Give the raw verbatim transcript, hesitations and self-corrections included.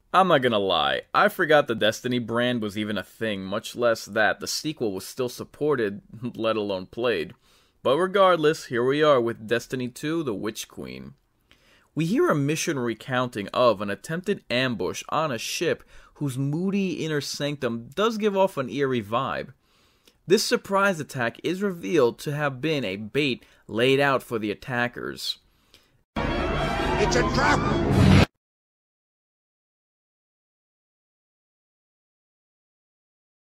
I'm not gonna lie, I forgot the Destiny brand was even a thing, much less that the sequel was still supported, let alone played. But regardless, here we are with Destiny two, The Witch Queen. We hear a mission recounting of an attempted ambush on a ship whose moody inner sanctum does give off an eerie vibe. This surprise attack is revealed to have been a bait laid out for the attackers. It's a trap!